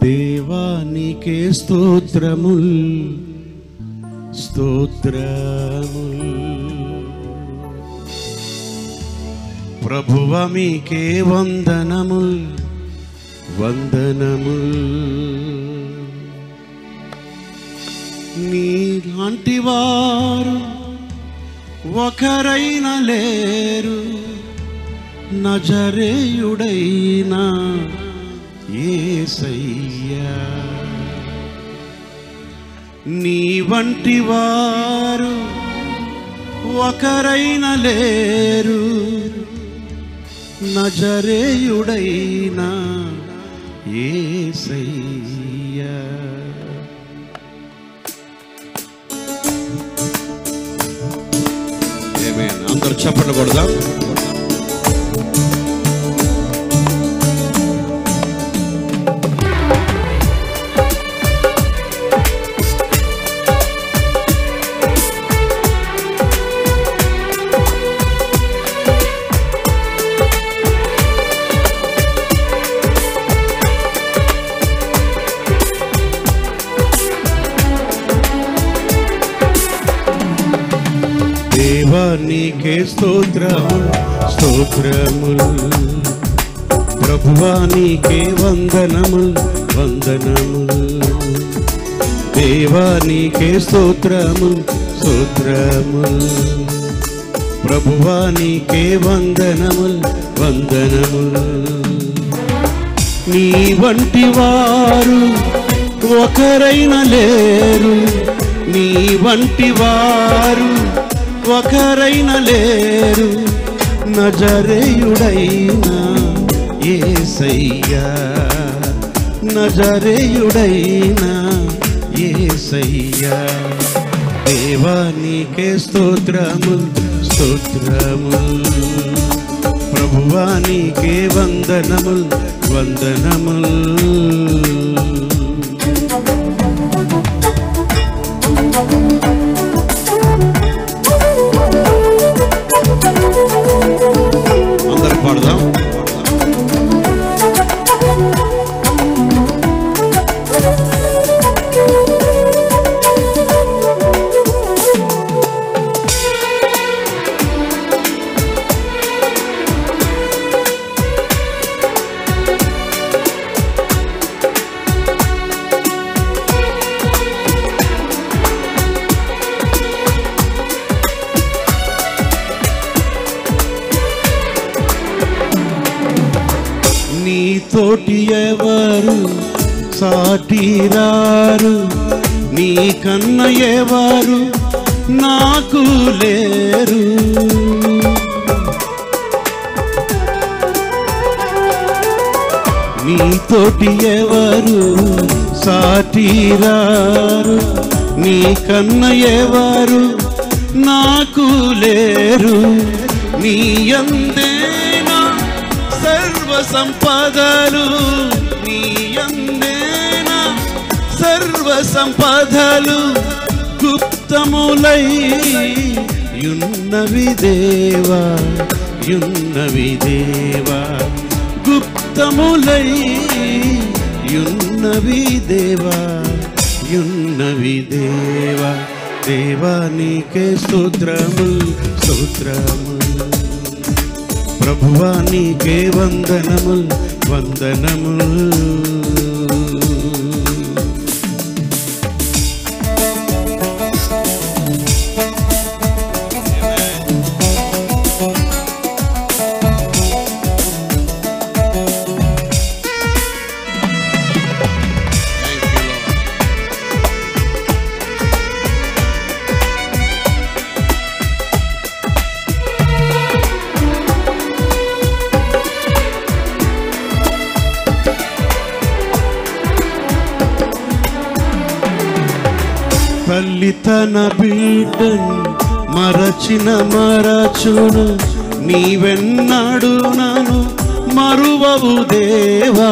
దేవానికే స్తోత్రముల్ స్తోత్రముల్. ప్రభువా మీకే వందనముల్ వందనముల్. నీలాంటి వారు ఒకరైన లేరు, నజరేయుడైన యేసయ్యా. నీ వంటి వారు ఒకరైన లేరు, నజరేయుడైన యేసయ్యా. ఆమేన్. అందరూ చప్పట్లు కొడదాం. దేవానికే స్తోత్రముల్ స్తోత్రముల్. ప్రభువా నీకే వందనముల్ వందనముల్. దేవానికే స్తోత్రముల్ స్తోత్రముల్. ప్రభువా నీకే వందనముల్ వందనముల్. నీ వంటి వారు ఒకరైన లేరు, నీ వంటి వారు ఒకరైన లేరు, నజరేయుడైన యేసయ్యా. నజరేయుడైన యేసయ్యా. దేవానికే స్తోత్రముల్ స్తోత్రముల్. ప్రభువా నీకే వందనముల్ వందనముల్. అందరూ పాడదాం. నీతోటి ఎవరు సాటిరారు, నీ కన్న ఎవరు నాకు లేరు. నీతోటి ఎవరు సాటిరారు, నీ కన్న ఎవరు నాకు లేరు. నీ యందేనా సర్వ సంపదలు, నీ యందేనా సర్వ సంపదలు, గుప్తములై యున్నవి దేవా యున్నవి దేవా. గుప్తములై యున్నవి దేవా యున్నవి దేవా. దేవానికే స్తోత్రముల్ స్తోత్రముల్. ప్రభువా నీకే వందనముల్ వందనముల్. తల్లి తన బిడ్డను మరచిన మరచును, నీవెన్నడు నన్ను మరువవు దేవా.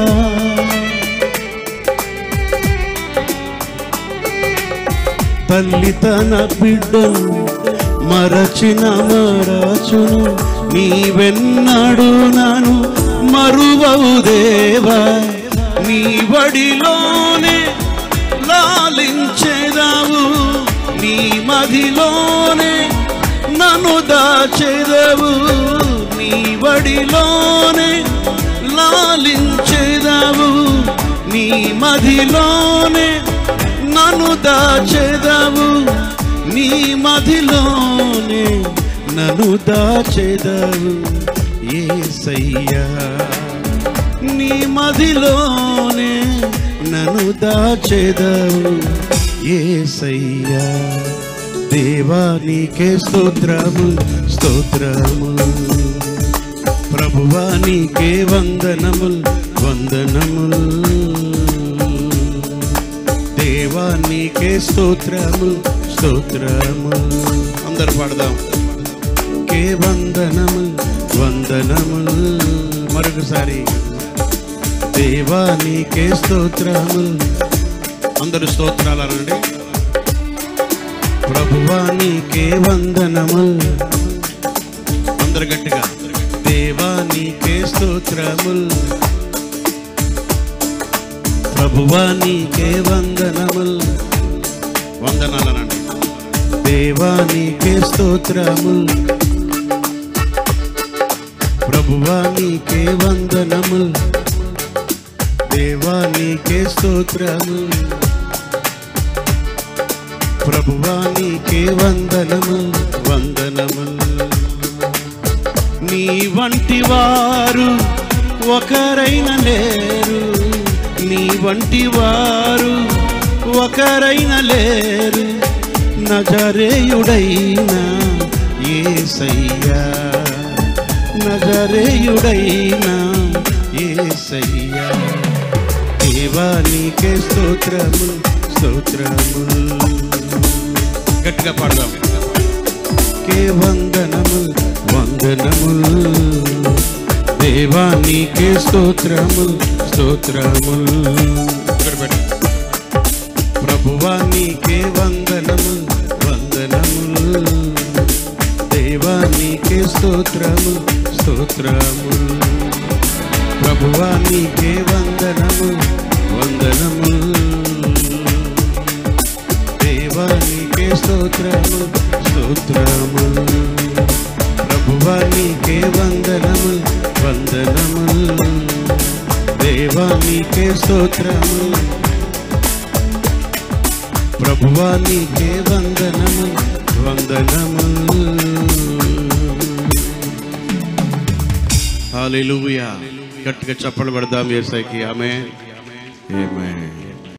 తల్లి తన బిడ్డను మరచిన మరచును, నీవెన్నడు నన్ను మరువవు దేవా. నీ వడిలోనే లాలించేదావు, నీ మదిలోనే నన్ను దాచేదావు, నీ వడిలోనే లాలించేదావు, నీ మదిలోనే నన్ను దాచేదావు, నీ మదిలోనే నన్ను దాచేదావు యేసయ్యా, నీ మదిలోనే నన్ను దాచేదావు యేసయ్యా. దేవా నీకే స్తోత్రము స్తోత్రము, ప్రభువా నీకే వందనములు వందనములు, దేవా నీకే స్తోత్రము స్తోత్రము. అందరు పాడదాం. కే వందనములు వందనములు. మరొకసారి దేవా నీకే స్తోత్రము. అందరు స్తోత్రాలు అనండి. ప్రభువా నీకే వందనములు. అందరు గట్టిగా దేవా నీకే స్తోత్రములు, ప్రభువా నీకే వందనములు. వందనాలనండి. దేవా నీకే స్తోత్రములు, ప్రభువా నీకే వందనములు, దేవా నీకే స్తోత్రములు, ప్రభువా నీకే వందనములు వందనములు. నీ వంటి వారు ఒకరైన లేరు, నీ వంటి వారు ఒకరైన లేరు, నజరేయుడైన యేసయ్యా, నజరేయుడైన యేసయ్యా. దేవా నీకే స్తోత్రములు స్తోత్రములు. గట్టిగా పాడదాం. కే వందనములు వందనములు, దేవా నీకే స్తోత్రములు స్తోత్రములు. ప్రభువా నీకే వందనములు వందనములు, దేవా నీకే స్తోత్రములు స్తోత్రములు, ప్రభువా నీకే వందనములు వందనములు, దేవా నీకే స్తోత్రములు స్తోత్రములు, ప్రభువా నీకే వందనములు వందనములు, దేవా నీకే స్తోత్రములు, ప్రభువా నీకే వందనములు వందనములు. హల్లెలూయా. గట్టిగా చప్పట్లు కొడదాం యేసయ్యకి. ఆమేన్ ఆమేన్.